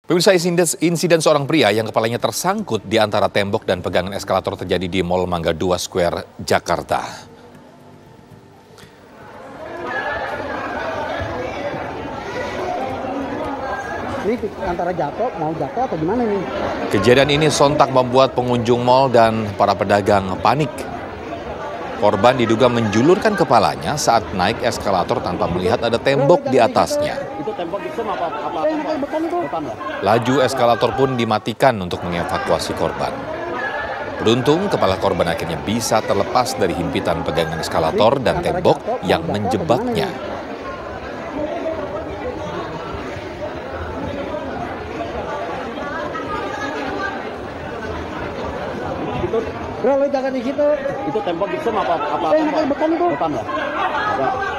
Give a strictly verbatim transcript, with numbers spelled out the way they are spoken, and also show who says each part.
Speaker 1: Pemirsa, insiden seorang pria yang kepalanya tersangkut di antara tembok dan pegangan eskalator terjadi di Mall Mangga dua Square, Jakarta.
Speaker 2: Ini antara jatuh, mau jatuh atau gimana nih?
Speaker 1: Kejadian ini sontak membuat pengunjung mal dan para pedagang panik. Korban diduga menjulurkan kepalanya saat naik eskalator tanpa melihat ada tembok di atasnya.
Speaker 2: Itu tembok itu apa? apa, apa
Speaker 1: Laju eskalator pun dimatikan untuk mengevakuasi korban. Beruntung kepala korban akhirnya bisa terlepas dari himpitan pegangan eskalator dan tembok yang menjebaknya.
Speaker 2: Itu, bro, lu jangan di situ. Itu tembok itu apa? apa, apa,
Speaker 3: Eh, bukan itu.
Speaker 2: Bukan lah.